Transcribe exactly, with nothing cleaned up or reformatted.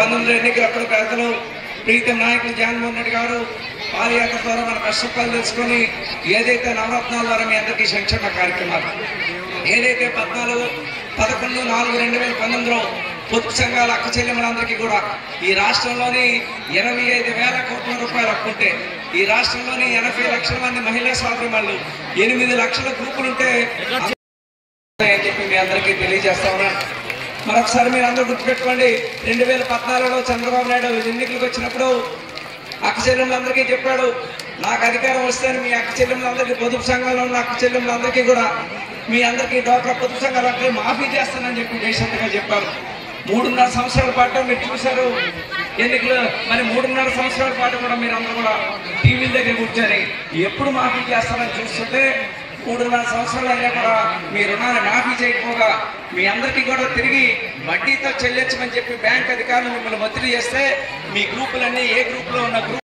పంతొమ్మిది ఎన్నికలప్పుడు పెద్దలు ప్రీతం నాయకులు జగన్మోహన్ రెడ్డి గారు పాదయాత్ర ద్వారా మన కష్టఫలాలు తెలుసుకొని ఏదైతే నవరత్నాల ద్వారా మీ అందరికీ సంక్షేమ కార్యక్రమాలు ఏదైతే పద్నాలుగు పదకొండు నాలుగు రెండు వేల పంతొమ్మిదిలో పొదుపు సంఘాల అక్క చెల్లెమ్మలందరికీ కూడా ఈ రాష్ట్రంలోని ఎనభై ఐదు వేల కోట్ల రూపాయలు అప్పుంటే ఈ రాష్ట్రంలోని ఎనభై లక్షల మంది మహిళా సోదరులు ఎనిమిది లక్షల గ్రూపులుంటే అని చెప్పి మీ అందరికీ తెలియజేస్తా ఉన్నాను. మరొకసారి మీరు అందరూ గుర్తుపెట్టుకోండి, రెండు వేల పద్నాలుగులో చంద్రబాబు నాయుడు ఎన్నికలకు వచ్చినప్పుడు అక్క చెల్లెమ్మలందరికీ చెప్పాడు, నాకు అధికారం వస్తే మీ అక్క చెల్లెమ్మలందరికీ పొదుపు సంఘంలో ఉన్న అక్క చెల్లెమ్మలందరికీ కూడా మీ అందరికీ డోక్రా పొదుపు సంఘాలు మాఫీ చేస్తానని చెప్పి దేశంగా చెప్పారు. మూడున్నర సంవత్సరాల పాటు మీరు చూశారు ఎన్నికలు, మరి మూడున్నర సంవత్సరాల పాటు కూడా మీరు అందరూ కూడా టీవీల దగ్గర కూర్చొని ఎప్పుడు మాఫీ చేస్తారని చూస్తుంటే మూడున్నర సంవత్సరాలు అయినా కూడా మీ రుణాన్ని మాఫీ చేయకపోగా మీ అందరికీ కూడా తిరిగి వడ్డీతో చెల్లించమని చెప్పి బ్యాంక్ అధికారులు మిమ్మల్ని ఒత్తిడి చేస్తే మీ గ్రూపులన్నీ ఏ గ్రూపులో ఉన్న గ్రూప్